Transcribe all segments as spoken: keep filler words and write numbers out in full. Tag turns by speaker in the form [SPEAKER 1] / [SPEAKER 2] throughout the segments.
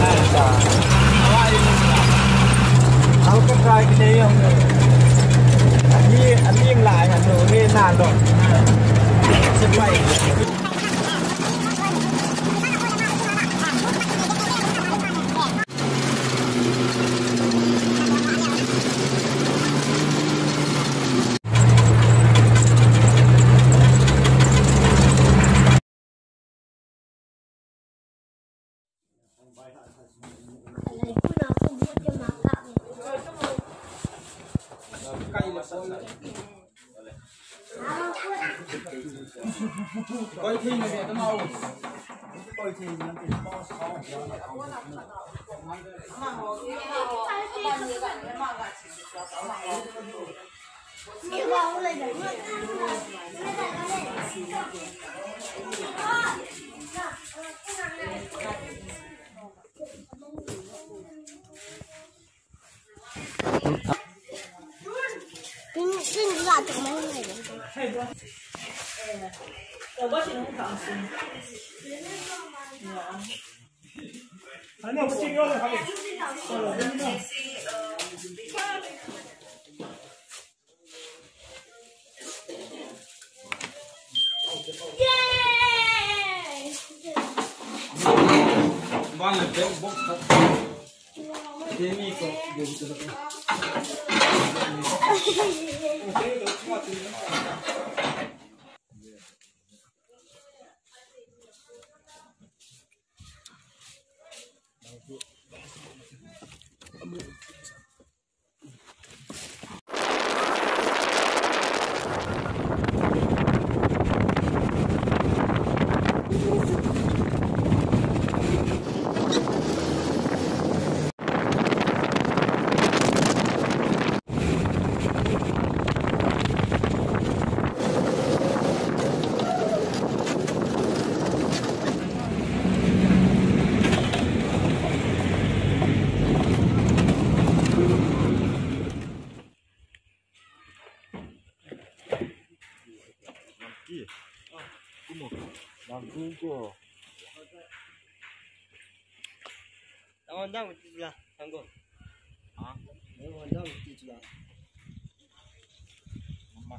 [SPEAKER 1] เอาก็กลายเป็นเรื่องเลยอันนี้อันนี้ยังหลายอันหนูนี่นานหรอกจะไปcoi thi này về tao mau coi thi nó bị to sáu
[SPEAKER 2] 我不是很放心。
[SPEAKER 1] 反正我这个还没。耶！完了，别不看。这米个有这个。我这个他妈真的。
[SPEAKER 3] 然后那我记住了，三个。啊？然后那我记住了。妈妈。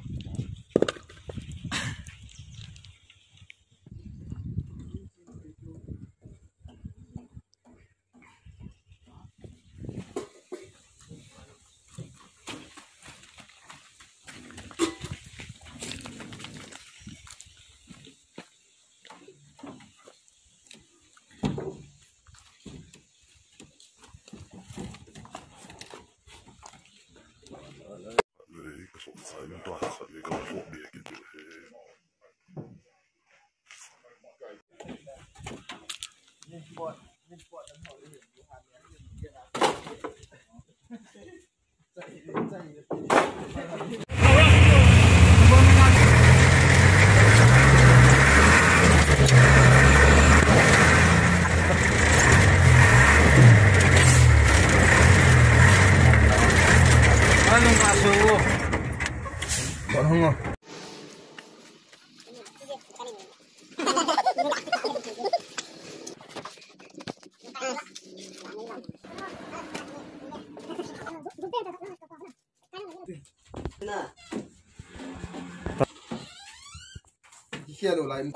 [SPEAKER 1] Kia đồ lại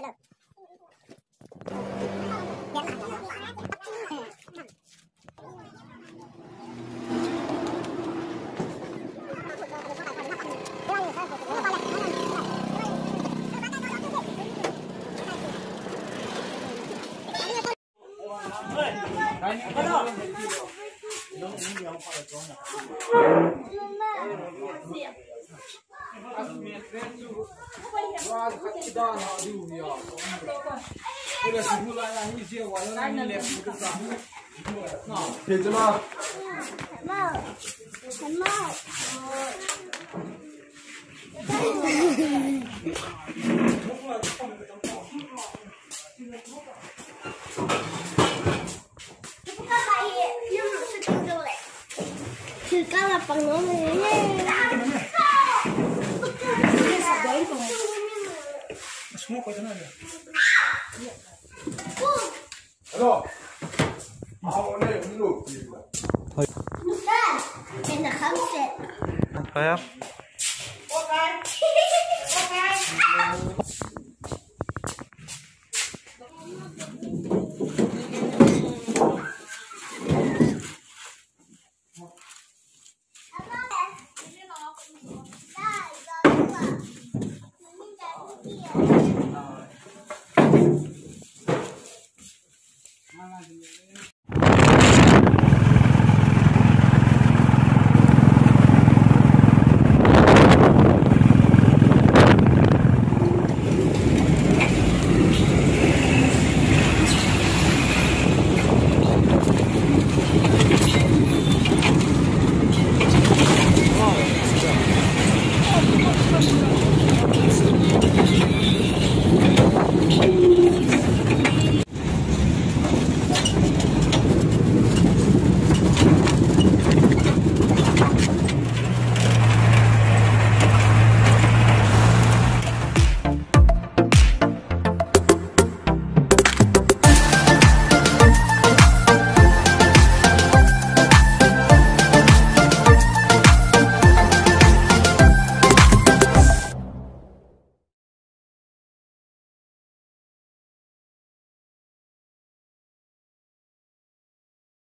[SPEAKER 1] Thế chứ nào?
[SPEAKER 4] Mơ, mơ. Thì các là bằng nó này nhé.
[SPEAKER 1] Alo. เอาเนี่ยมันลูกกินเลย
[SPEAKER 4] ได้เป็นแต่คำเสร็จ
[SPEAKER 1] ไปครับ
[SPEAKER 4] โอเคโอเค